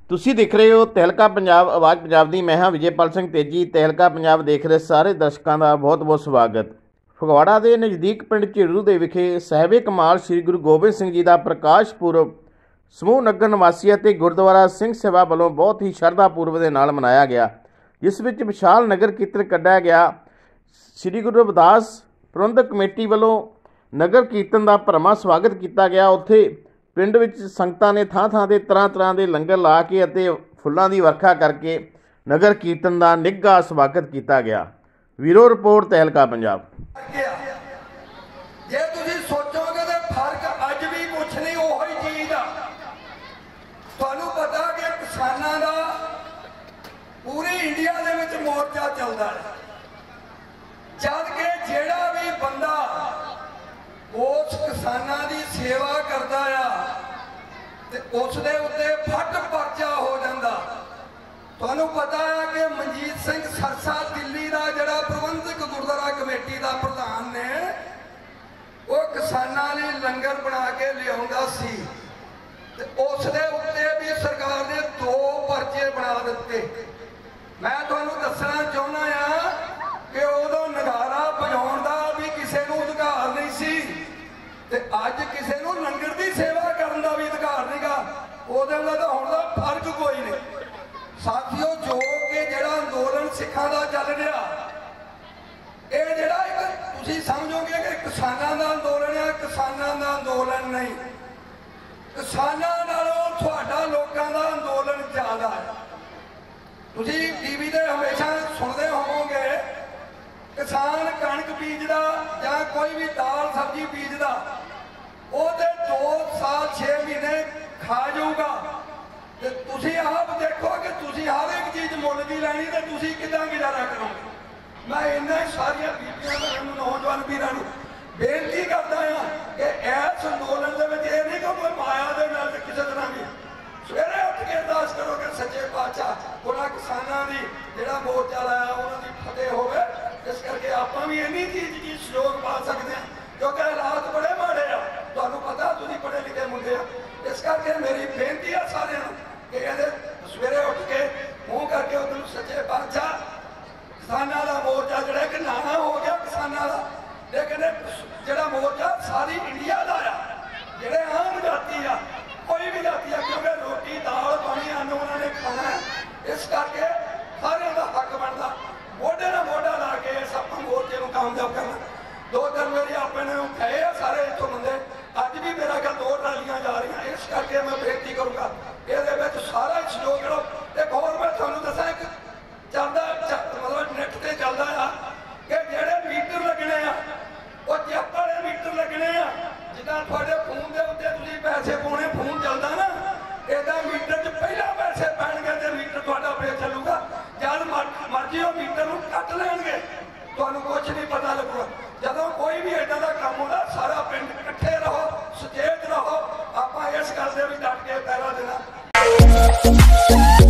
ਤੁਸੀਂ ਦੇਖ ਰਹੇ ਹੋ ਤਹਿਲਕਾ ਪੰਜਾਬ ਆਵਾਜ਼ ਪੰਜਾਬ ਦੀ। ਮੈਂ ਹਾਂ ਵਿਜੇਪਾਲ ਸਿੰਘ ਤੇਜੀ। ਤਹਿਲਕਾ ਪੰਜਾਬ ਦੇਖ ਰਹੇ ਸਾਰੇ ਦਰਸ਼ਕਾਂ ਦਾ ਬਹੁਤ-ਬਹੁਤ ਸਵਾਗਤ। ਫਗਵਾੜਾ ਦੇ ਨਜ਼ਦੀਕ ਪਿੰਡ ਝਿੜੂ ਦੇ ਵਿਖੇ ਸਾਹਿਬੇ ਕਮਾਲ ਸ੍ਰੀ ਗੁਰੂ ਗੋਬਿੰਦ ਸਿੰਘ ਜੀ ਦਾ ਪ੍ਰਕਾਸ਼ ਪੁਰਬ ਸਮੂਹ ਨਗਰ ਨਿਵਾਸੀ ਅਤੇ ਗੁਰਦੁਆਰਾ ਸਿੰਘ ਸਭਾ ਵੱਲੋਂ ਬਹੁਤ ਹੀ ਸ਼ਰਧਾ ਪੂਰਵਕ ਦੇ ਨਾਲ ਮਨਾਇਆ ਗਿਆ, ਜਿਸ ਵਿੱਚ ਵਿਸ਼ਾਲ ਨਗਰ ਕੀਰਤਨ ਕੱਢਿਆ ਗਿਆ। ਸ੍ਰੀ ਗੁਰੂ ਰਵਿਦਾਸ ਪ੍ਰਬੰਧਕ ਕਮੇਟੀ ਵੱਲੋਂ ਨਗਰ ਕੀਰਤਨ ਦਾ ਭਰਵਾਂ ਸਵਾਗਤ ਕੀਤਾ ਗਿਆ। ਉੱਥੇ ਪਿੰਡ ਵਿੱਚ ਸੰਗਤਾਂ ਨੇ ਥਾਂ-ਥਾਂ ਤੇ ਤਰ੍ਹਾਂ ਦੇ ਲੰਗਰ ਲਾ ਕੇ ਅਤੇ ਫੁੱਲਾਂ ਦੀ ਵਰਖਾ ਕਰਕੇ ਨਗਰ ਕੀਰਤਨ ਦਾ ਨਿੱਘਾ ਸਵਾਗਤ ਕੀਤਾ ਗਿਆ। ਵੀਰੋ ਰਿਪੋਰਟ ਤਹਿਲਕਾ ਪੰਜਾਬ। ਜੇ ਤੁਸੀਂ ਸੋਚੋਗੇ ਤਾਂ ਫਰਕ ਅੱਜ ਵੀ ਕੁਛ ਨਹੀਂ, ਉਹੀ ਚੀਜ਼ ਆ। ਤੁਹਾਨੂੰ ਪਤਾ ਕਿ ਕਿਸਾਨਾਂ ਦਾ ਪੂਰੀ ਇੰਡੀਆ ਦੇ ਵਿੱਚ ਮੋਰਚਾ ਚੱਲਦਾ ਹੈ, ਜਦ ਕਿ ਜਿਹੜਾ ਵੀ ਬੰਦਾ ਉਸ ਕਿਸਾਨਾਂ ਦੀ ਸੇਵਾ ਕਰਦਾ ਆ ਤੇ ਉਸ ਦੇ ਉੱਤੇ ਫੱਟ ਪਰਚਾ ਹੋ ਜਾਂਦਾ। ਤੁਹਾਨੂੰ ਪਤਾ ਹੈ ਕਿ ਮਨਜੀਤ ਸਿੰਘ ਸਰਸਾ ਦਿੱਲੀ ਦਾ ਜਿਹੜਾ ਪ੍ਰਬੰਧਕ ਗੁਰਦੁਆਰਾ ਕਮੇਟੀ ਦਾ ਪ੍ਰਧਾਨ ਨੇ, ਉਹ ਕਿਸਾਨਾਂ ਲਈ ਲੰਗਰ ਬਣਾ ਕੇ ਲਿਆਉਂਦਾ ਸੀ ਤੇ ਉਸ ਦੇ ਉੱਤੇ ਵੀ ਸਰਕਾਰ ਨੇ 2 ਪਰਚੇ ਬਣਾ ਦਿੱਤੇ। ਮੈਂ ਤੁਹਾਨੂੰ ਦੱਸਣਾ ਚਾਹੁੰਦਾ ਆ ਕਿ ਉਦੋਂ ਨਗਾਰਾ ਵਜਾਉਣ ਦਾ ਵੀ ਕਿਸੇ ਨੂੰ ਅਧਿਕਾਰ ਨਹੀਂ ਸੀ ਤੇ ਅੱਜ ਕਿਸੇ ਨੂੰ ਲੰਗਰ ਦੀ ਸੇਵਾ ਕਰਨ ਦਾ ਵੀ ਅਧਿਕਾਰ ਨਹੀਂਗਾ। ਉਹਦੇ ਨਾਲ ਤਾਂ ਹੁਣ ਦਾ ਫਰਕ ਕੋਈ ਨਹੀਂ। ਸਾਥੀਓ, ਜੋ ਕਿ ਜਿਹੜਾ ਅੰਦੋਲਨ ਸਿੱਖਾਂ ਦਾ ਚੱਲ ਰਿਹਾ, ਇਹ ਜਿਹੜਾ ਇੱਕ ਤੁਸੀਂ ਸਮਝੋਗੇ ਕਿ ਕਿਸਾਨਾਂ ਦਾ ਅੰਦੋਲਨ ਹੈ, ਕਿਸਾਨਾਂ ਦਾ ਅੰਦੋਲਨ ਨਹੀਂ। ਕਿਸਾਨਾਂ ਨਾਲੋਂ ਤੁਹਾਡਾ ਲੋਕਾਂ ਦਾ ਅੰਦੋਲਨ ਜ਼ਿਆਦਾ ਹੈ। ਤੁਸੀਂ ਟੀਵੀ ਤੇ ਹਮੇਸ਼ਾ ਸੁਣਦੇ ਹੋਵੋਗੇ, ਕਿਸਾਨ ਕਣਕ ਬੀਜਦਾ ਜਾਂ ਕੋਈ ਵੀ ਦਾਲ ਸਬਜ਼ੀ ਬੀਜਦਾ, ਉਹਦੇ 2 ਸਾਲ 6 ਮਹੀਨੇ ਖਾ ਜਾਊਗਾ। ਤੇ ਤੁਸੀਂ ਆਪ ਦੇਖੋ ਕਿ ਤੁਸੀਂ ਹਰ ਇੱਕ ਚੀਜ਼ ਮੁੱਲ ਦੀ ਲੈਣੀ ਤੇ ਤੁਸੀਂ ਕਿੱਦਾਂ ਗੁਜ਼ਾਰਾ ਕਰੋਗੇ। ਮੈਂ ਇਹਨਾਂ ਸਾਰੀਆਂ ਬੀਬੀਆਂ ਨੂੰ, ਨੌਜਵਾਨ ਵੀਰਾਂ ਨੂੰ ਬੇਨਤੀ ਕਰਦਾ ਹਾਂ ਕਿ ਇਸ ਅੰਦੋਲਨ ਦੇ ਵਿੱਚ ਇਹ ਨਹੀਂ ਕਿ ਕੋਈ ਮਾਇਆ ਦੇ ਨਾਲ ਕਿਸੇ ਤਰ੍ਹਾਂ ਵੀ ਸਵੇਰੇ ਉੱਠ ਕੇ ਅਰਦਾਸ ਕਰੋ ਕਿ ਸੱਚੇ ਪਾਤਸ਼ਾਹ ਉਹਨਾਂ ਕਿਸਾਨਾਂ ਦੀ ਜਿਹੜਾ ਮੋਰਚਾ ਲਾਇਆ ਉਹਨਾਂ ਦੀ ਫਤਿਹ ਹੋਵੇ। ਇਸ ਕਰਕੇ ਆਪਾਂ ਵੀ ਇੰਨੀ ਚੀਜ਼ ਦੀ ਸਹਿਯੋਗ ਪਾ ਸਕਦੇ ਹਾਂ, ਕਿਉਂਕਿ ਹਾਲਾਤ ਬੜੇ ਮਾੜੇ ਆ। ਤੁਹਾਨੂੰ ਪਤਾ, ਤੁਸੀਂ ਪੜ੍ਹੇ ਲਿਖੇ ਮੁੰਡੇ ਆ। ਇਸ ਕਰਕੇ ਮੇਰੀ ਬੇਨਤੀ ਆ ਸਾਰਿਆਂ ਨੂੰ ਕਿ ਇਹਦੇ ਸਵੇਰੇ ਉੱਠ ਕੇ ਮੂੰਹ ਕਰਕੇ ਉਹਨੂੰ ਸੱਚੇ ਪਾਤਸ਼ਾਹ ਕਿਸਾਨਾਂ ਦਾ ਮੋਰਚਾ ਜਿਹੜਾ ਇੱਕ ਨਾਣਾ ਹੋ ਗਿਆ ਕਿਸਾਨਾਂ ਦਾ, ਲੇਕਿਨ ਜਿਹੜਾ ਮੋਰਚਾ ਸਾਰੀ ਇੰਡੀਆ ਦਾ ਆ। ਜਿਹੜੇ ਆਮ ਜਾਤੀ ਆ, ਕੋਈ ਵੀ ਜਾਤੀ ਆ, ਕਿਉਂਕਿ ਰੋਟੀ ਦਾਲ ਪਾਣੀ ਅੰਨ ਉਹਨਾਂ ਨੇ ਖਾਣਾ, ਇਸ ਕਰਕੇ ਸਾਰਿਆਂ ਦਾ ਹੱਕ ਬਣਦਾ ਮੋਢੇ ਨਾਲ ਮੋਢਾ ਲਾ ਕੇ ਇਸ ਆਪਾਂ ਮੋਰਚੇ ਨੂੰ ਕਾਮਯਾਬ ਕਰਨਾ। 2 ਦਿਨ ਮੇਰੇ ਆਪਣੇ ਗਏ ਆ ਸਾਰੇ ਇੱਥੋਂ ਬੰਦੇ, ਅੱਜ ਵੀ ਮੇਰਾ ਖਿਆਲ 2 ਟਰਾਲੀਆਂ ਜਾ ਰਹੀਆਂ। ਇਸ ਕਰਕੇ ਮੈਂ ਬੇਨਤੀ ਕਰੂੰਗਾ ਇਹਦੇ ਵਿੱਚ ਸਾਰਾ ਸਹਿਯੋਗ ਕਰੋ। ਇੱਕ ਹੋਰ ਮੈਂ ਤੁਹਾਨੂੰ ਦੱਸਾਂ, ਇੱਕ ਚੱਲਦਾ ਮਤਲਬ ਨੈਟ ਤੇ ਚੱਲਦਾ ਆ ਕਿ ਜਿਹੜੇ ਮੀਟਰ ਲੱਗਣੇ ਆ, ਉਹ ਜੱਪ ਵਾਲੇ ਮੀਟਰ ਲੱਗਣੇ ਆ। ਜਿੱਦਾਂ ਤੁਹਾਡੇ ਫੋਨ ਦੇ ਉੱਤੇ ਤੁਸੀਂ ਪੈਸੇ ਪਾਉਣੇ, ਫੋਨ ਚੱਲਦਾ ਨਾ, ਇਹਦਾ ਮੀਟਰ 'ਚ ਪਹਿਲਾਂ ਪੈਸੇ ਪੈਣਗੇ ਤੇ ਮੀਟਰ ਤੁਹਾਡਾ ਫੇਰ ਚੱਲੂਗਾ। ਜਦ ਮਰਜ਼ੀ ਉਹ ਮੀਟਰ ਨੂੰ ਕੱਟ ਲੈਣਗੇ, ਤੁਹਾਨੂੰ ਕੁਛ ਨਹੀਂ ਪਤਾ ਲੱਗੂਗਾ। ਜਦੋਂ ਕੋਈ ਵੀ ਏਦਾਂ ਦਾ ਕੰਮ ਹੁੰਦਾ, ਸਾਰਾ ਪਿੰਡ ਇਕੱਠੇ ਰਹੋ, ਸੁਚੇਤ ਰਹੋ। ਆਪਾਂ ਇਸ ਗੱਲ ਦੇ ਵੀ ਡਟ ਕੇ ਪਹਿਰਾ ਦੇਣਾ।